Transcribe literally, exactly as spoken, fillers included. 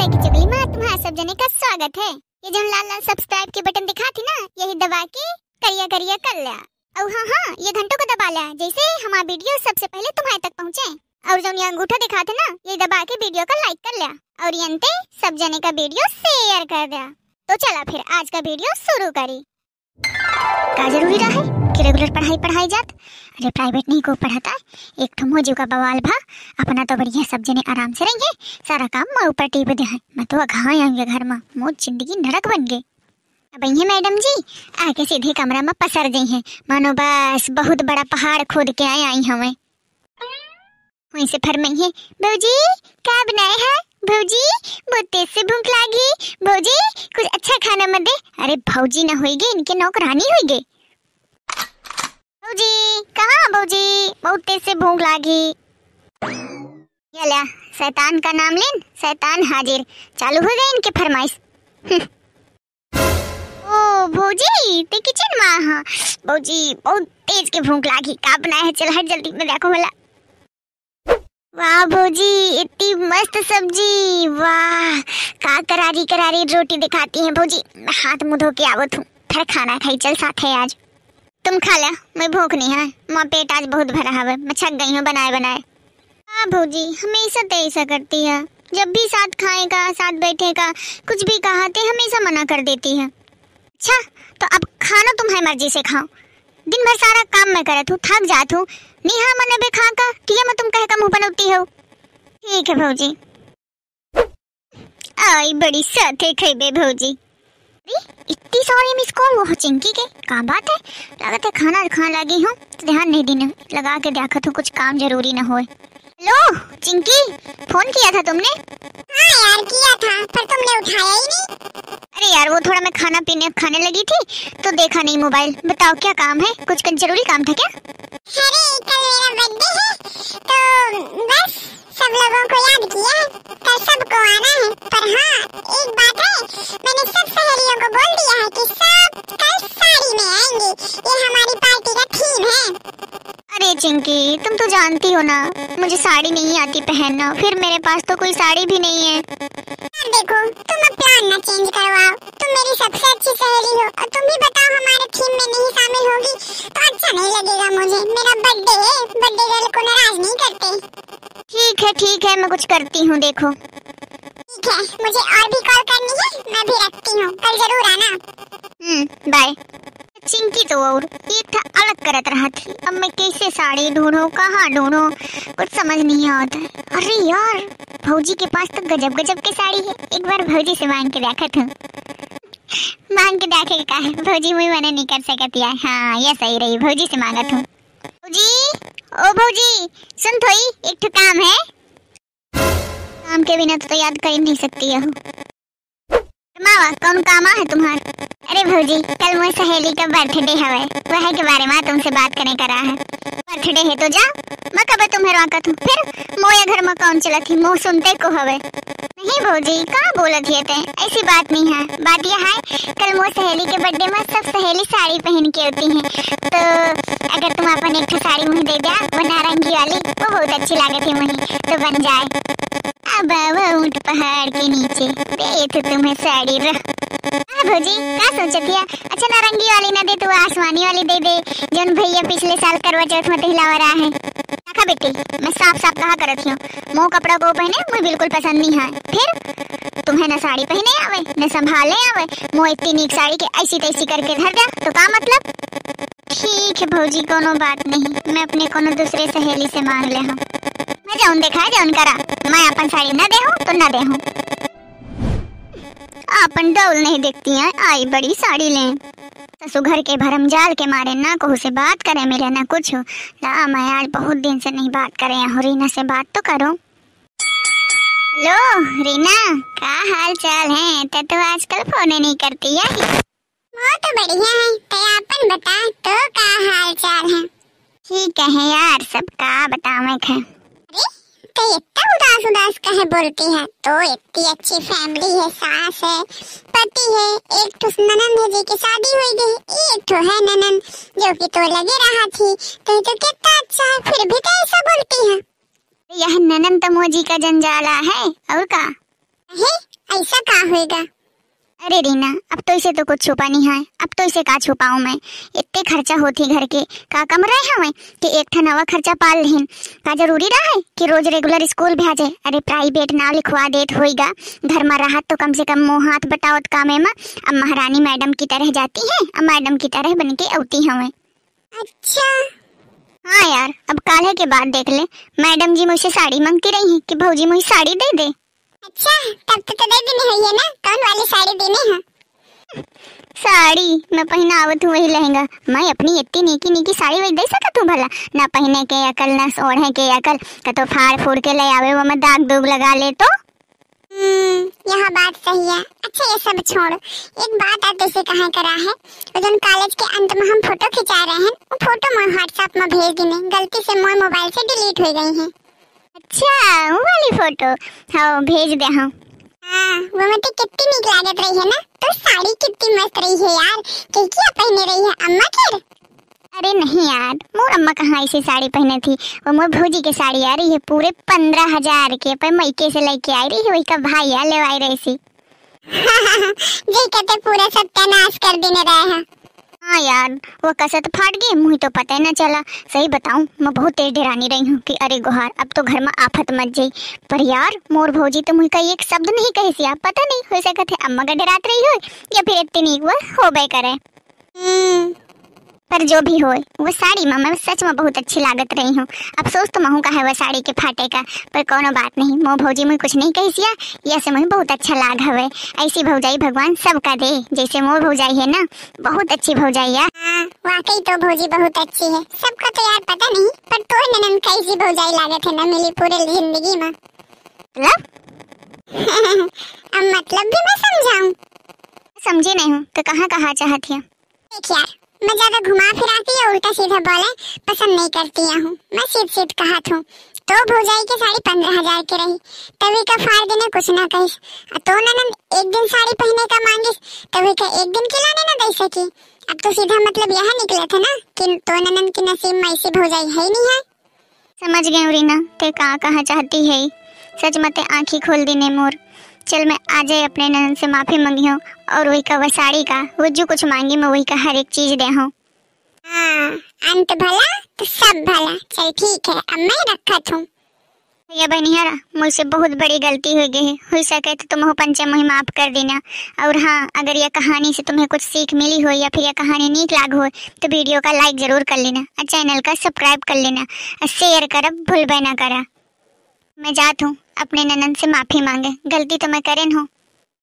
लड़की चुगली माँ तुम्हारा सब जने का स्वागत है। ये जो लाल लाल सब्सक्राइब के बटन दिखा थी ना, यही दबा के करिया करिया कर लिया। और हाँ हाँ ये घंटों को दबा लिया, जैसे हमारा वीडियो सबसे पहले तुम्हारे तक पहुँचे। और जो ये अंगूठा दिखा थे ना, ये दबा के वीडियो का लाइक कर लिया और ये अंते सब जने का वीडियो शेयर कर दिया। तो चला फिर आज का वीडियो शुरू करी। का जरूरी रहा है कि रेगुलर पढ़ाई पढ़ाई जात, अरे प्राइवेट नहीं को पढ़ाता। एक तो मौजू का बवाल भा, अपना तो बढ़िया सब जने आराम से रहेंगे, सारा काम मैं ऊपर टीप दे है। मैं तो घाय आऊंगे घर में, मोर जिंदगी नरक बन गई। अब ये मैडम जी आके सीधे कमरा में पसर गई हैं, मानो बस बहुत बड़ा पहाड़ खोद के आए आई हमें। वहीं से फरमाई है, भौजी क्या बनाए है? भौजी बहुत तेज से भूख लागी, भौजी कुछ अच्छा खाना मत दे। अरे भौजी न होइगे, इनके नौकरानी होइगे। भौजी कहाँ भौजी, बहुत तेज से भूख लागी। ये ला शैतान का नाम लेन, शैतान हाजिर, चालू हो गई इनके फरमाइश। ओ भौजी ते किचन में हाँ, भौजी बहुत तेज के भूख लागी, का बनाया है? चल हट जल्दी में देखो भला। वाह भौजी इतनी मस्त सब्जी, वाह का करारी करारी रोटी दिखाती है भौजी। हाथ मुंह धो के आवत हूँ, फिर खाना खाई चल साथ है। आज तुम खा ले, मैं भूख नहीं है, माँ पेट आज बहुत भरा है, मैं थक गई हूँ बनाए बनाए। हाँ भौजी हमेशा तो ऐसा करती है, जब भी साथ खाएगा साथ बैठेगा कुछ भी कहा ते हमेशा मना कर देती है। अच्छा तो अब खाना तुम्हारी मर्जी से खाओ, दिन भर सारा काम मैं करत हूँ, थक जात हूँ, निहा मने बे खा का ठीक है, मैं तुम कह का मुँह बनौती हो। ठीक है भौजी, आई बड़ी साथे खेबे भौजी। इतनी सारी मिस कॉल वो चिंकी के, क्या बात है? लगता है खाना खाने लगी हूँ, ध्यान नहीं देने लगा के देखा तो कुछ काम जरूरी न हो। हेलो चिंकी, फोन किया था तुमने? हाँ यार किया था, पर तुमने उठाया ही नहीं। अरे यार वो थोड़ा मैं खाना पीने खाने लगी थी तो देखा नहीं मोबाइल। बताओ क्या काम है, कुछ जरूरी काम था क्या? अरे कल मेरा बर्थडे है तो बस सब लोगों को याद किया है, कल सबको आना है। पर हाँ एक बात है, मैंने सब सहेलियों को बोल दिया है कि सब कल साड़ी में आएंगे, ये हमारी पार्टी का थीम है। अरे चिंकी तुम तो जानती हो ना मुझे साड़ी नहीं आती पहनना, फिर मेरे पास तो कोई साड़ी भी नहीं है। देखो तुम अब प्लान ना चेंज करवाओ, तुम मेरी सबसे अच्छी सहेली हो और तुम भी बताओ हमारे थीम में नहीं शामिल होगी तो अच्छा नहीं लगेगा मुझे। मेरा बर्थडे है, बर्थडे गर्ल को नाराज नहीं करते। ठीक है ठीक है मैं कुछ करती हूँ, देखो। ठीक है, मुझे और भी कॉल करनी है, मैं भी रखती हूँ, कल जरूर आना। हम्म बाय। चिंकी तो और एक था अलग करत रहा थी, अब मैं कैसे साड़ी ढूंढूं, कहाँ ढूंढूं, कुछ समझ नहीं आता। अरे यार भौजी के पास तो गजब गजब की साड़ी है, एक बार भौजी से मांग के देखा था। मांग के देखे का है, भौजी मुझे मना नहीं कर सकती है। हाँ ये सही रही, भौजी से मांगा था। भौजी ओ भौजी सुन थोई, एक तो काम है, काम के बिना तो याद कर ही नहीं सकती है। मावा कौन काम है तुम्हारा? अरे भौजी कल मोर सहेली का बर्थडे है, वह के बारे में तुमसे बात करने करा है। बर्थडे है तो जा, मैं कब तुम्हें रोकत हूँ, फिर मोया घर में कौन चलत ही, मुँह सुनते को हवे। नहीं भौजी कहाँ बोलत है ते, ऐसी बात नहीं है। बात यह है कल मोर सहेली के बर्थडे में सब सहेली साड़ी पहन के होती हैं, तो अगर तुम अपन एक साड़ी मुझे दे दिया वो नारंगी वाली, वो बहुत अच्छी लागत है मुझे, तो बन जाए। अब ऊंट पहाड़ के नीचे देख तुम्हें साड़ी रह। भौजी क्या सोचती है? अच्छा नारंगी वाली ना दे तो आसमानी वाली दे दे, जौन भैया पिछले साल करवा चौथ में हिलावा रहा है। देखा बेटी मैं साफ साफ कहा करती हूँ, मोह कपड़ा को पहने मुझे बिल्कुल पसंद नहीं है। फिर तुम्हें न साड़ी पहने आवे न संभाले आवे, मोह इतनी नीक साड़ी के ऐसी तैसी करके धर दिया तो का मतलब? ठीक है भौजी कोनो बात नहीं, मैं अपने कोनो दूसरे सहेली से मांग ले हूँ। मैं जाऊन देखा जाऊन करा, मैं अपन साड़ी न दे हूँ तो न दे हूँ। अपन डौल नहीं देखती हैं, आई बड़ी साड़ी लें। ससु घर के भरम जाल के मारे ना कहू से बात करे मेरे ना कुछ। ला मैं आज बहुत दिन से नहीं बात करे हूँ, रीना से बात तो करो। हेलो रीना क्या हाल चाल है? ते तो आजकल फोन नहीं करती है। वो तो बढ़िया है, ते अपन बता तो क्या हाल चाल है? ठीक है यार सबका बतावे खे। तो इतना उदास उदास कहे बोलती है, तो इतनी अच्छी फैमिली है, सास है, पति है, एक तो ननंद है जी की शादी हुई गई, एक तो है ननंद जो कि तो लगे रहा थी, तो तो कितना अच्छा है, फिर भी तो ऐसा बोलती है। यह ननंद तमोजी का जंजाला है और का है ऐसा का होएगा? अरे रीना, अब तो इसे तो कुछ छुपा नहीं है। अब तो इसे का छुपाऊं मैं? इतने खर्चा होती घर के, का कम रहे हमें कि एक ठा नवा खर्चा पाल लेहिन। का जरूरी रहा है कि रोज रेगुलर स्कूल भेजे? अरे प्राइवेट नाम लिखवा देत होइगा, घर में रहा तो कम से कम मुँह हाथ बटावत कामे में। अब महारानी मैडम की तरह जाती है, अब मैडम की तरह बन के औती हमें। अच्छा हाँ यार, अब काल्हे के बाद देख ले, मैडम जी मुझसे साड़ी मांगती रही हैं कि भौजी मुझे साड़ी दे दे। अच्छा, तब तो, तो दे देनी है ये ना, कौन वाली साड़ी देनी है? साड़ी मैं पहना आवत हूँ वही लहंगा। मैं अपनी इतनी नीकी नीकी साड़ी वही दे सकत हूँ भला? ना पहने के अकल ना ओढ़े के अकल, का तो फाड़ फूड़ के ले आवे वो मैं दाग दूग लगा ले तो। हम्म, यह बात सही है। अच्छा ये सब छोड़, एक बात आप जैसे कहा करा है, उधर कॉलेज के अंत में हम फोटो खिंचा रहे हैं, वो फोटो मैं व्हाट्सएप में भेज देने, गलती से मोर मोबाइल से डिलीट हो गई है। अच्छा वो वाली फोटो? हाँ भेज दे। हाँ हाँ, वो मतलब कितनी नीक लागत रही है ना, तो साड़ी कितनी मस्त रही है यार। क्या पहने रही है अम्मा के? अरे नहीं यार, मोर अम्मा कहाँ ऐसी साड़ी पहने थी, वो मोर भौजी की साड़ी आ रही है पूरे पंद्रह हजार के, पर मैके से लेके आई रही है, वही का भाई आ ले आई रही सी। जी कहते पूरा सत्यानाश कर देने रहे हैं। हाँ यार, वो कसत फाट गई, मुझे तो पता ही न चला। सही बताऊं, मैं बहुत तेज डरानी रही हूँ कि अरे गुहार अब तो घर में आफत मच जाई। पर यार मोर भौजी तो मुझे का एक शब्द नहीं कही सी, आप पता नहीं हो सकत है अम्मा का डरात रही हो या फिर इतनी वो हो बे करे। पर जो भी हो, वो साड़ी में मैं सच में बहुत अच्छी लागत रही हूँ। अफसोस तो महू का है वो साड़ी के फाटे का, पर कोनो बात नहीं, मोर भौजी मुझे कुछ नहीं कही सिया, यह से मुझे बहुत अच्छा लाग हवे। ऐसी भौजाई भगवान सबका दे, जैसे मोर भौजाई है ना, बहुत अच्छी भौजाई है। हाँ, वाकई तो भौजी बहुत अच्छी है। सबका तो यार पता नहीं, पर तो ननन कैसी भौजाई लागत है ना मिली पूरे जिंदगी में। मतलब? अब मतलब भी मैं समझाऊं? समझी नहीं हूँ तो कहाँ कहाँ चाहती है? देख यार, मैं ज्यादा घुमा फिराती या उल्टा सीधा बोले पसंद नहीं करती हूँ। मैं सीध सीध कहा हूँ, तो भौजाई की साड़ी पंद्रह हजार की रही, तभी का फाड़ देने कुछ ना कही। तो ननन एक दिन साड़ी पहने का मांगिस, तभी का एक दिन खिलाने ना दे सकी। अब तो सीधा मतलब यह निकला था ना कि तो ननन की नसीब में ऐसी भौजाई है ही नहीं है। समझ गई रीना, ते कहाँ कहाँ चाहती है। सच मत आँखी खोल दी ने मोर। चल मैं आज ही अपने ननन से माफी मांगी हूँ, और वही का वो साड़ी का वो जो कुछ मांगी मैं वही का हर एक चीज दे हूँ। हाँ, अंत भला तो सब भला। चल ठीक है, अब मैं रखत हूँ। भैया बहनियारा, मुझसे बहुत बड़ी गलती हो गई है, हो सके तो तुम पंचे मुझे माफ कर देना। और हाँ, अगर यह कहानी से तुम्हें कुछ सीख मिली हो या फिर यह कहानी नीक लाग हो तो वीडियो का लाइक जरूर कर लेना और चैनल का सब्सक्राइब कर लेना और शेयर करब भूल ना करा। मैं जात हूँ अपने ननन से माफी मांगे, गलती तो मैं करें हूँ।